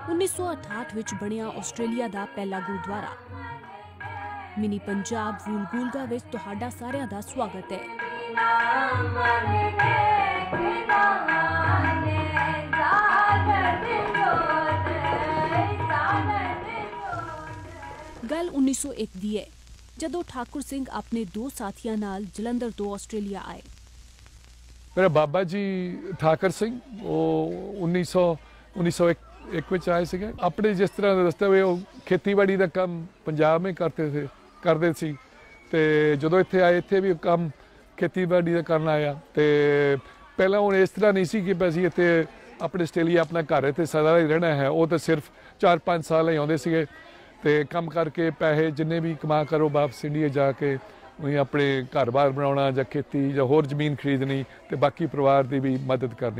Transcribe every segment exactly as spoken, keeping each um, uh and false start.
उन्नीस सौ अठाहठ विच बनिया आस्ट्रेलिया दा पहला गुरुद्वारा। मिनी पंजाब वूलगूलगा विच तुहाडा सारिਆਂ ਦਾ स्वागत है। गल उन्नीस सौ एक दी है जदों ठाकुर सिंह अपने दो साथियों नाल जलंधर तो आस्ट्रेलिया आए। मेरा बाबा जी ठाकर सिंह वो उन्नीस सौ उन्नीस सौ एक एक में आए थे। अपने जिस तरह दसते हुए खेतीबाड़ी का काम पंजाब में करते थे करते सी ते जदों इत्थे आए इत्थे भी काम खेतीबाड़ी का करना आया। तो पहला हुण इस तरह नहीं सी कि असीं इत्थे अपने आस्ट्रेलिया अपना घर इत्थे सदा ही रहना है। वो तो सिर्फ चार पाँच साल ही आउंदे सीगे ते काम करके पैसे जिन्ने भी कमा करो वापस इंडिया जाके उन्हें अपने घर बार बनाना जां खेती जां होर जमीन खरीदनी ते बाकी परिवार की भी मदद करनी।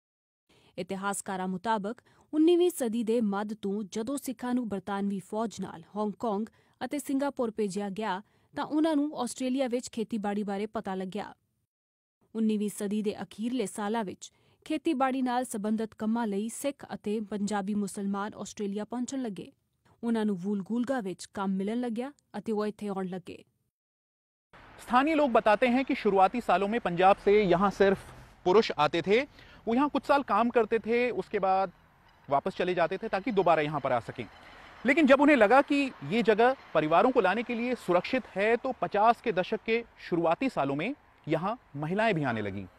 इतिहासकारां मुताबक उन्नीसवीं सदी दे मध्य तो जदों सिखां नूं बरतानवी फौज नाल हांगकांग अते सिंगापुर भेजिया गया तां उन्हां नूं आस्ट्रेलिया विच खेतीबाड़ी बारे पता लग्या। उन्नीसवीं सदी दे अखीरले सालां विच खेतीबाड़ी नाल संबंधित कंमां लई सिख अते पंजाबी मुसलमान आस्ट्रेलिया पहुंचण लगे। उन्हां नूं वूलगूलगा विच काम मिलण लग्या अते वो इत्थे आउण लगे। स्थानीय लोग बताते हैं कि शुरुआती सालों में पंजाब से यहाँ सिर्फ पुरुष आते थे। वो यहाँ कुछ साल काम करते थे, उसके बाद वापस चले जाते थे ताकि दोबारा यहाँ पर आ सकें। लेकिन जब उन्हें लगा कि ये जगह परिवारों को लाने के लिए सुरक्षित है तो पचास के दशक के शुरुआती सालों में यहाँ महिलाएं भी आने लगीं।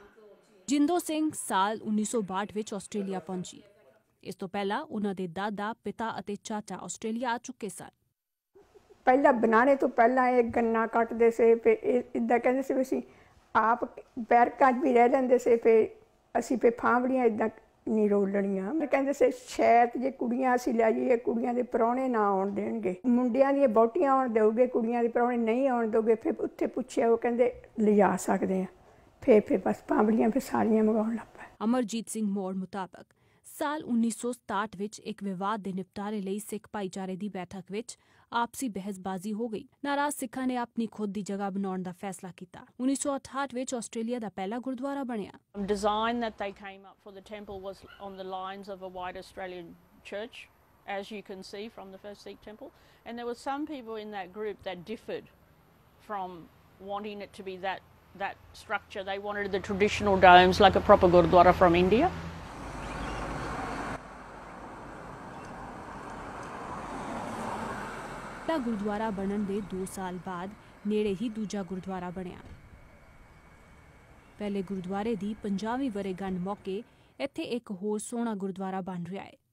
जिंदो सिंह साल उन्नीस सौ बाहठ विच आस्ट्रेलिया पहुंची। इस तो पहला उन्हां दे दादा पिता अते चाचा आस्ट्रेलिया आ चुके सन। पहला बनाने तो पहला ये गन्ना कटते से पे इदा कहते से असीं आप बैरकां भी रह लेंदे से पे असीं पे फावड़ियां इदा नहीं रोलणियां। मैं कहते से शायद जे कुड़ियां असीं लै जाइए कुड़ियां दे परौणे ना आउण देणगे, मुंडियां दी बहुतियां आउण देओगे, कुड़ियां दे परौणे नहीं आउण दोगे। फिर उत्थे पुछिआ वो कहंदे लिजा सकदे आ। फिर फिर बस फावड़ियां फिर सारियां मंगाउण लग पए। अमरजीत सिंह मोड़ मुताबक साल उन्नीस सौ सताहठ विच एक विवाद दे निपटारे लई सिख भाईचारे दी बैठक विच आपसी बहसबाजी हो गई। नाराज सिखां ने अपनी खुद दी जगह बनाउण दा फैसला कीता। उन्नीस सौ अठाहठ विच आस्ट्रेलिया दा पहला गुरुद्वारा बनया। Design that they came up for the temple was on the lines of a white Australian church, as you can see from the first Sikh temple. And there were some people in that group that differed from wanting it to be that that structure. They wanted the traditional domes like a proper gurdwara from India. पहला गुरुद्वारा बनन दे दो साल बाद नेड़े ही दूजा गुरुद्वारा बनया। पहले गुरुद्वारे दी पंजाहवीं वर्षगांठ मौके इत्थे एक होर सोहना गुरुद्वारा बन रहा है।